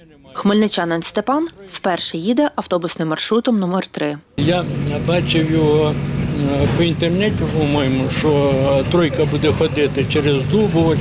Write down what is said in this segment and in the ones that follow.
Хмельничанин Степан вперше їде автобусним маршрутом номер 3. Я бачив його по інтернеті, по-моєму, що тройка буде ходити через Дубово,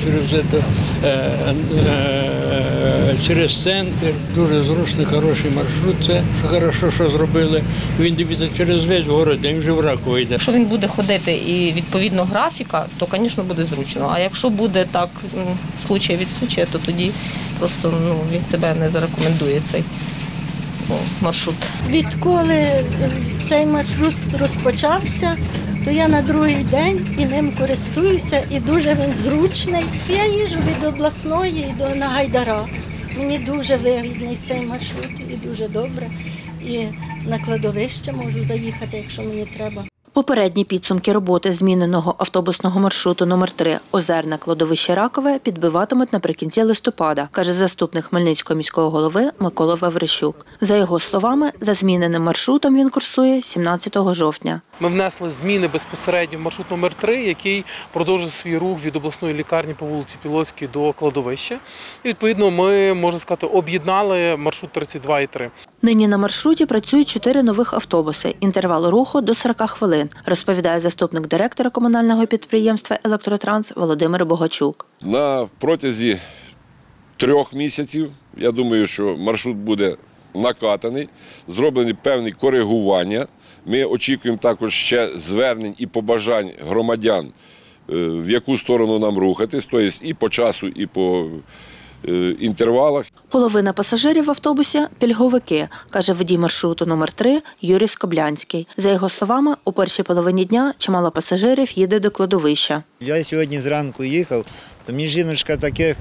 через центр. Дуже зручний, хороший маршрут. Це хорошо, що зробили. Він дивиться через весь город, він вже в Раково йде. Якщо він буде ходити і відповідно графіка, то, звісно, буде зручно. А якщо буде так, случай від случая, то тоді просто він себе не зарекомендує цей маршрут. Відколи цей маршрут розпочався, то я на другий день і ним користуюся, і дуже він зручний. Я їжджу від обласної на Гайдара. Мені дуже вигідний цей маршрут і дуже добре. І на кладовище можу заїхати, якщо мені треба. Попередні підсумки роботи зміненого автобусного маршруту номер 3 Озерне кладовище Ракове підбиватимуть наприкінці листопада, каже заступник Хмельницького міського голови Микола Ваврищук. За його словами, за зміненим маршрутом він курсує 17 жовтня. Ми внесли зміни безпосередньо в маршрут номер 3, який продовжує свій рух від обласної лікарні по вулиці Пілоцькій до кладовища. І, відповідно, ми, можна сказати, об'єднали маршрут 32 і 3. Нині на маршруті працюють 4 нових автобуси. Інтервал руху до 40 хвилин, розповідає заступник директора комунального підприємства «Електротранс» Володимир Богачук. На протязі 3 місяців, я думаю, що маршрут буде накатаний, зроблені певні коригування. Ми очікуємо також ще звернень і побажань громадян, в яку сторону нам рухатись, тобто і по часу, і по інтервалах. Половина пасажирів в автобусі – пільговики, каже водій маршруту номер 3 Юрій Скоблянський. За його словами, у першій половині дня чимало пасажирів їде до кладовища. Я сьогодні зранку їхав, то мені жіночка таких,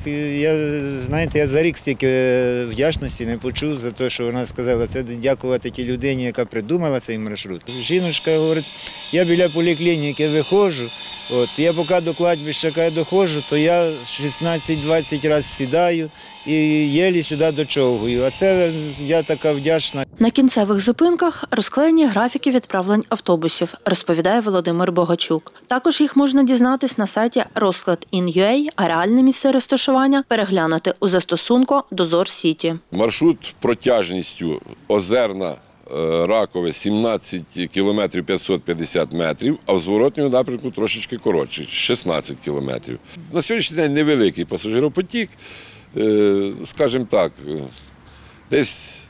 я за рік стільки вдячності не почув за те, що вона сказала, це дякувати тій людині, яка придумала цей маршрут. Жіночка говорить, я біля поліклініки виходжу, я поки до кладбища доходжу, то я 16-20 разів сідаю і єлі сюди дочовгую. А це я така вдячна. На кінцевих зупинках розклеєні графіки відправлень автобусів, розповідає Володимир Богачук. Також їх можна дізнатись на сайті розклад.in.ua, а реальне місце розташування переглянути у застосунку «Дозор Сіті». Маршрут протяжністю Озерна Ракове 17 кілометрів 550 метрів, а в зворотньому напрямку трошечки коротший – 16 кілометрів. На сьогоднішній день невеликий пасажиропотік, скажімо так, десь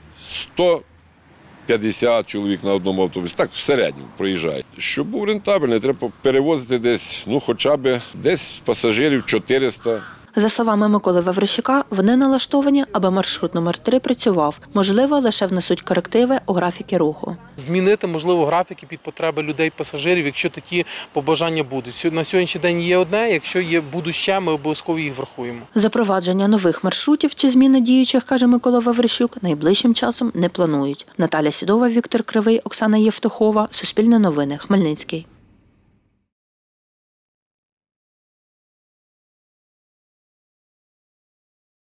150 чоловік на одному автобусі, так в середньому проїжджають. Щоб був рентабельний, треба перевозити десь, хоча б десь пасажирів 400. За словами Миколи Ваврищука, вони налаштовані, аби маршрут номер 3 працював. Можливо, лише внесуть корективи у графіки руху. Змінити, можливо, графіки під потреби людей, пасажирів, якщо такі побажання будуть. На сьогоднішній день є одне, якщо будуть ще, ми обов'язково їх врахуємо. Запровадження нових маршрутів чи зміни діючих, каже Микола Ваврищук, найближчим часом не планують. Наталя Сідова, Віктор Кривий, Оксана Євтухова. Суспільне новини. Хмельницький.